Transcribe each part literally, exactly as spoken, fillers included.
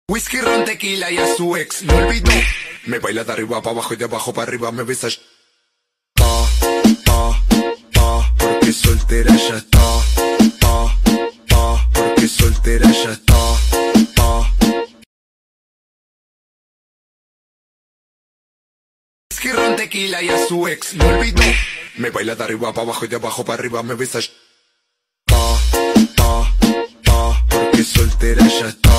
Whisky, ron, tequila y a su ex no olvidó. Me baila de arriba para abajo y de abajo para arriba, me besa. Pa, pa, pa, porque soltera ya está. Pa, pa, porque soltera ya está. Pa. Whisky, ron, tequila y a su ex no olvidó. Me baila de arriba para abajo y de abajo para arriba, me besa. Pa, pa, pa, porque soltera ya está.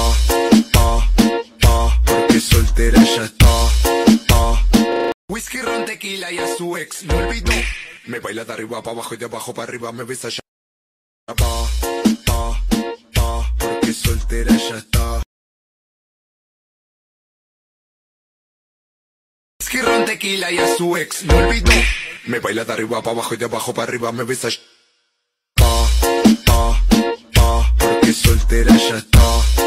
Soltera ya está, ah. Whisky, ron, tequila y a su ex no olvidó. Me baila de arriba para abajo y de abajo para arriba, me besa ya. Pa, pa, pa, porque soltera ya está. Whisky, ron, tequila y a su ex no olvidó. Me baila de arriba para abajo y de abajo para arriba, me besa ya. Pa, pa, pa, porque soltera ya está.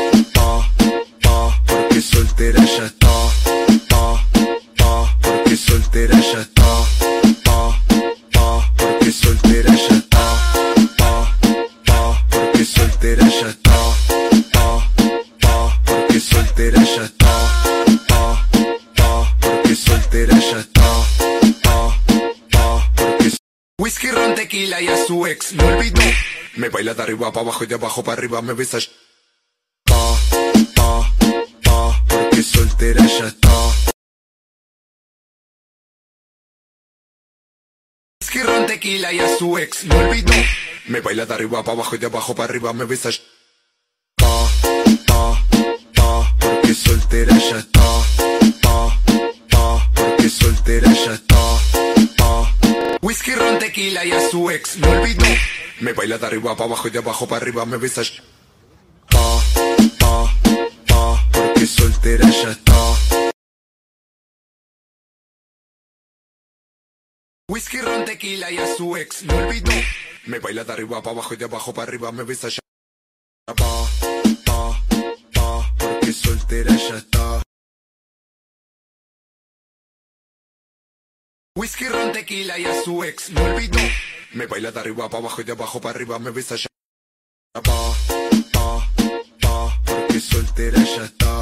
Soltera ya está, pa, pa, porque soltera ya está, pa, pa, porque soltera ya está, pa, pa, porque soltera ya está, pa, pa, porque soltera ya está, pa, pa, porque soltera ya está, pa, pa, porque Whisky, ron, tequila y a su ex no olvidó. Me baila de arriba para abajo y de abajo para arriba, me besa. Soltera ya está. Whisky, ron, tequila y a su ex no olvidó. Me baila de arriba para abajo y de abajo para arriba, me besa. Pa, pa, pa, porque soltera ya está. Pa, pa, porque soltera ya está. Pa. Whisky, ron, tequila y a su ex no olvidó. Me baila de arriba para abajo y de abajo para arriba, me besa. Pa, pa, pa, porque soltera ya está. Whisky, ron, tequila y a su ex no olvidó. Me baila de arriba para abajo y de abajo para arriba, me besa ya. Pa, pa, pa, porque soltera ya está. Whisky, ron, tequila y a su ex no olvidó. Me baila de arriba para abajo y de abajo para arriba, me besa ya. Pa, pa, pa, porque soltera ya está.